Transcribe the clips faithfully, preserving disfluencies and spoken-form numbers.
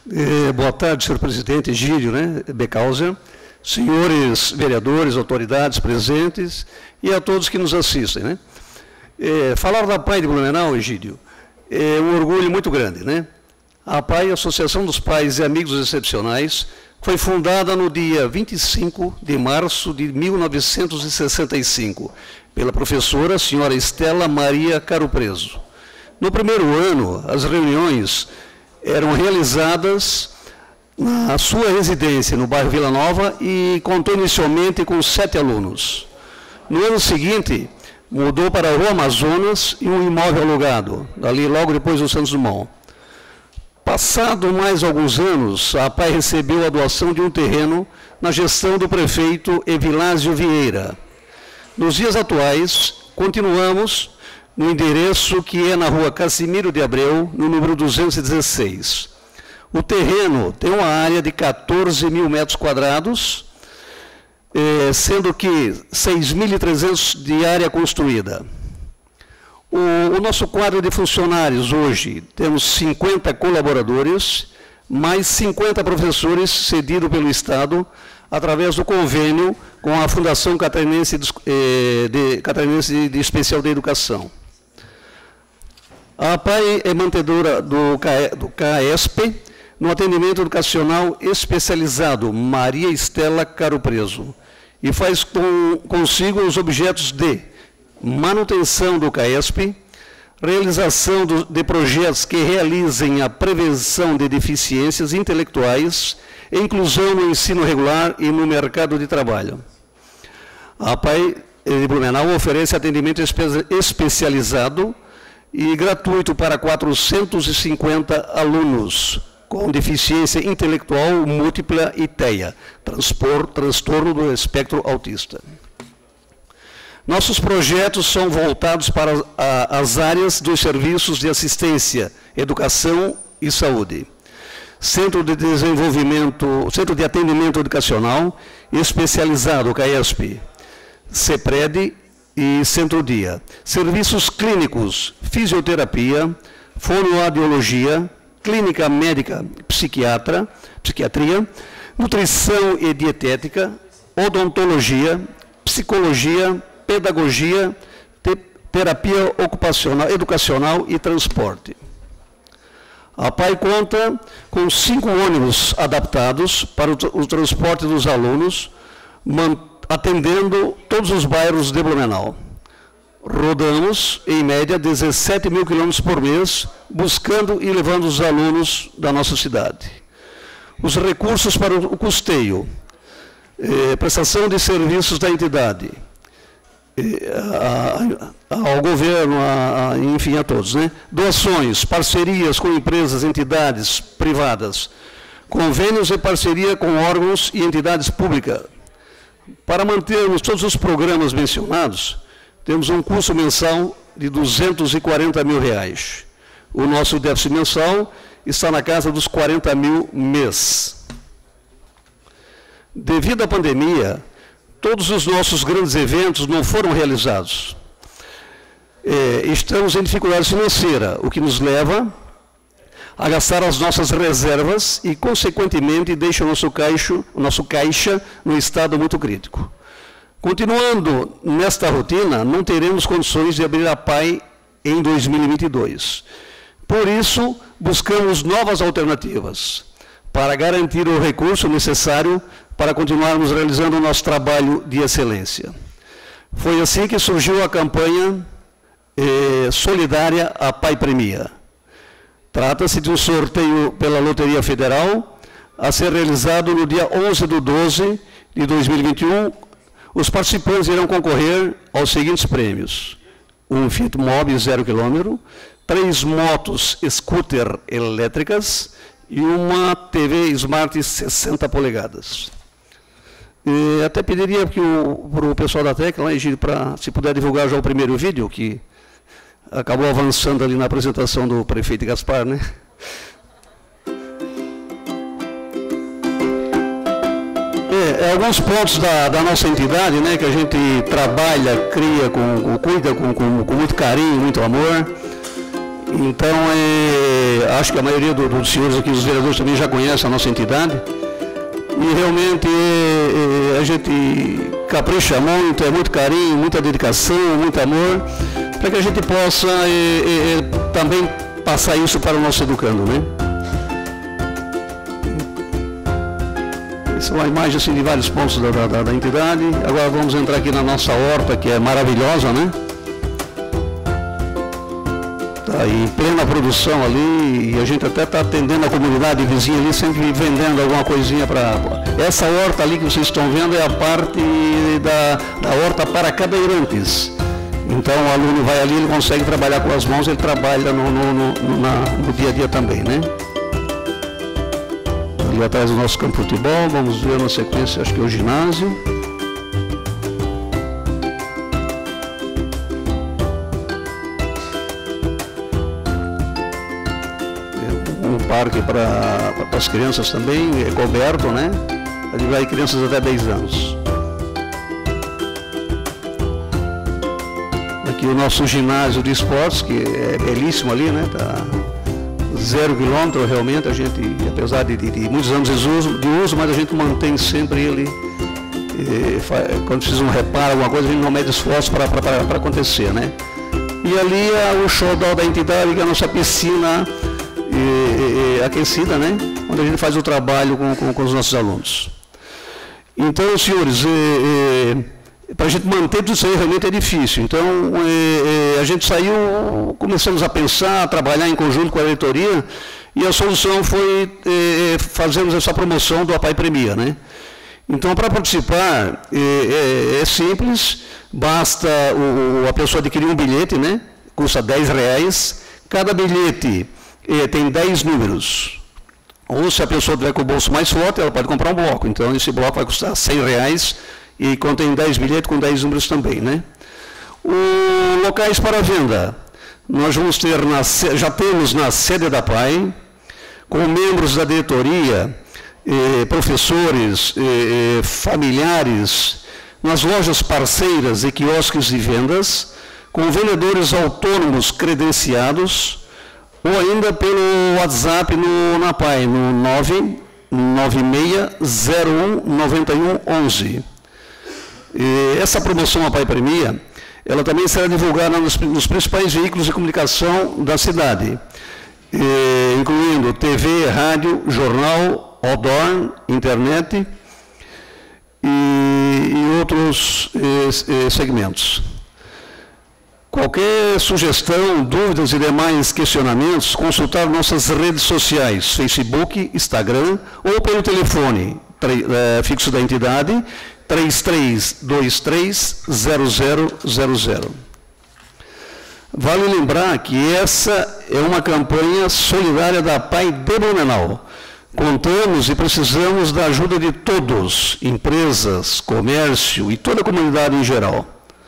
Eh, boa tarde, senhor presidente Egídio, né, Becauser, senhores vereadores, autoridades presentes e a todos que nos assistem, né. Eh, falar da A P A I de Blumenau, Egídio, é um orgulho muito grande, né. A A P A I, Associação dos Pais e Amigos Excepcionais, foi fundada no dia vinte e cinco de março de mil novecentos e sessenta e cinco, pela professora senhora Estela Maria Caropreso. No primeiro ano, as reuniões eram realizadas na sua residência, no bairro Vila Nova, e contou inicialmente com sete alunos. No ano seguinte, mudou para a Rua Amazonas e um imóvel alugado, ali logo depois do Santos Dumont. Passado mais alguns anos, a A P A I recebeu a doação de um terreno na gestão do prefeito Evilásio Vieira. Nos dias atuais, continuamos no endereço que é na Rua Casimiro de Abreu, no número duzentos e dezesseis. O terreno tem uma área de quatorze mil metros quadrados, eh, sendo que seis mil e trezentos de área construída. O, o nosso quadro de funcionários hoje, temos cinquenta colaboradores, mais cinquenta professores cedidos pelo Estado, através do convênio com a Fundação Catarinense de, eh, de, Catarinense de Especial de Educação. A A P A I é mantedora do, do CAESP, no atendimento educacional especializado Maria Estela Caropreso, e faz com, consigo os objetos de manutenção do CAESP, realização do, de projetos que realizem a prevenção de deficiências intelectuais, inclusão no ensino regular e no mercado de trabalho. A A P A I de Blumenau oferece atendimento espe especializado e gratuito para quatrocentos e cinquenta alunos com deficiência intelectual múltipla e T E A, transpor, transtorno do espectro autista. Nossos projetos são voltados para a, as áreas dos serviços de assistência, educação e saúde. Centro de Desenvolvimento, Centro de Atendimento Educacional especializado, CAESP, CEPRED e Centro-Dia. Serviços clínicos, fisioterapia, fonoaudiologia, clínica médica psiquiatra, psiquiatria, nutrição e dietética, odontologia, psicologia, pedagogia, te terapia ocupacional, educacional e transporte. A A P A I conta com cinco ônibus adaptados para o, o transporte dos alunos, atendendo todos os bairros de Blumenau. Rodamos, em média, dezessete mil quilômetros por mês, buscando e levando os alunos da nossa cidade. Os recursos para o custeio, eh, prestação de serviços da entidade, eh, a, a, ao governo, a, a, enfim, a todos, né? Doações, parcerias com empresas, entidades privadas, convênios e parceria com órgãos e entidades públicas. Para mantermos todos os programas mencionados, temos um custo mensal de duzentos e quarenta mil reais. O nosso déficit mensal está na casa dos quarenta mil mês. Devido à pandemia, todos os nossos grandes eventos não foram realizados. É, estamos em dificuldade financeira, o que nos leva a gastar as nossas reservas e, consequentemente, deixa o nosso caixa, o nosso caixa no estado muito crítico. Continuando nesta rotina, não teremos condições de abrir a A P A I em dois mil e vinte e dois. Por isso, buscamos novas alternativas para garantir o recurso necessário para continuarmos realizando o nosso trabalho de excelência. Foi assim que surgiu a campanha eh, solidária A P A I Premia. Trata-se de um sorteio pela Loteria Federal a ser realizado no dia onze de doze de dois mil e vinte e um. Os participantes irão concorrer aos seguintes prêmios: um Fiat Mobi zero quilômetro, três motos scooter elétricas e uma T V Smart sessenta polegadas. E até pediria para o pessoal da técnica, para se puder divulgar já o primeiro vídeo, que acabou avançando ali na apresentação do prefeito Gaspar, né? É, é, alguns pontos da, da nossa entidade, né, que a gente trabalha, cria, com, cuida com, com, com muito carinho, muito amor. Então, é, acho que a maioria do, dos senhores aqui, os vereadores, também já conhecem a nossa entidade. E realmente é, é, a gente capricha muito, é muito carinho, muita dedicação, muito amor, para que a gente possa é, é, também passar isso para o nosso educando, né? Essa é uma imagem assim, de vários pontos da, da, da entidade. Agora vamos entrar aqui na nossa horta, que é maravilhosa, né? Está em plena produção ali, e a gente até está atendendo a comunidade vizinha ali, sempre vendendo alguma coisinha para... Essa horta ali que vocês estão vendo é a parte da, da horta para cadeirantes. Então o aluno vai ali, ele consegue trabalhar com as mãos, ele trabalha no, no, no, na, no dia a dia também, né? Ali atrás do nosso campo de futebol, vamos ver na sequência, acho que é o ginásio. Um parque para para as crianças também, é coberto, né? Ali vai crianças até dez anos. Aqui o nosso ginásio de esportes, que é belíssimo ali, né? Tá zero quilômetro realmente, a gente, apesar de, de, de muitos anos de uso, de uso, mas a gente mantém sempre ele, e, quando precisa um reparo, alguma coisa, a gente não mede esforço para acontecer, né? E ali é o xodó da entidade, que é a nossa piscina e, e, aquecida, né? Onde a gente faz o trabalho com, com, com os nossos alunos. Então, senhores, e, e, para a gente manter tudo isso aí realmente é difícil. Então, e, e, a gente saiu, começamos a pensar, a trabalhar em conjunto com a diretoria, e a solução foi e, fazermos essa promoção do APAE Premia, né? Então, para participar, é, é, é simples, basta o, a pessoa adquirir um bilhete, né? Custa dez reais, cada bilhete é, tem dez números. Ou se a pessoa tiver com o bolso mais forte, ela pode comprar um bloco. Então, esse bloco vai custar cem reais e contém dez bilhetes com dez números também, né? O locais para venda, nós vamos ter, na, já temos na sede da APAE, com membros da diretoria, eh, professores, eh, familiares, nas lojas parceiras e quiosques de vendas, com vendedores autônomos credenciados, ou ainda pelo WhatsApp no, na APAE, no nove nove seis zero um nove um um um. E essa promoção APAE Premia, ela também será divulgada nos, nos principais veículos de comunicação da cidade, e, incluindo T V, rádio, jornal, outdoor, internet e, e outros e, e segmentos. Qualquer sugestão, dúvidas e demais questionamentos, consultar nossas redes sociais, Facebook, Instagram, ou pelo telefone é, fixo da entidade, três três dois três zero zero zero zero. Vale lembrar que essa é uma campanha solidária da APAE de Blumenau. Contamos e precisamos da ajuda de todos, empresas, comércio e toda a comunidade em geral.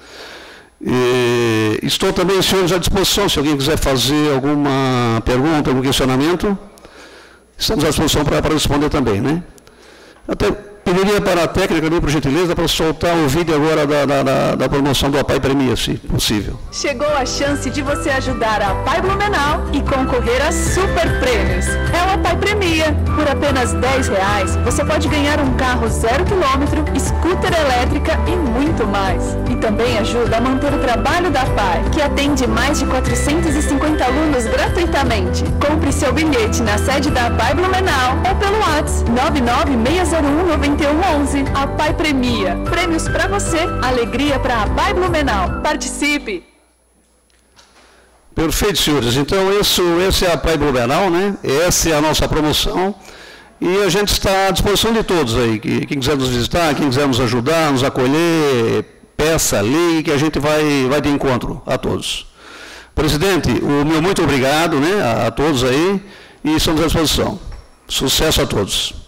E estou também, senhores, à disposição, se alguém quiser fazer alguma pergunta, algum questionamento, estamos à disposição para, para responder também, né? Até pediria para a técnica, por gentileza, para soltar o vídeo agora da, da, da promoção do APAE Premia, se possível. Chegou a chance de você ajudar a APAE Blumenau e concorrer a super prêmios. É o APAE Premia. Por apenas dez reais, você pode ganhar um carro zero quilômetro, scooter elétrica e muito mais. E também ajuda a manter o trabalho da APAE, que atende mais de quatrocentos e cinquenta alunos gratuitamente. Compre seu bilhete na sede da APAE Blumenau ou pelo WhatsApp nove nove seis zero um nove um um um. APAE Premia. Prêmios para você, alegria para a APAE Blumenau. Participe! Perfeito, senhores. Então, esse, esse é a APAE Blumenau, né? Essa é a nossa promoção. E a gente está à disposição de todos aí. Quem quiser nos visitar, quem quiser nos ajudar, nos acolher, peça, ligue, que a gente vai, vai de encontro a todos. Presidente, o meu muito obrigado, né, a, a todos aí, e estamos à disposição. Sucesso a todos.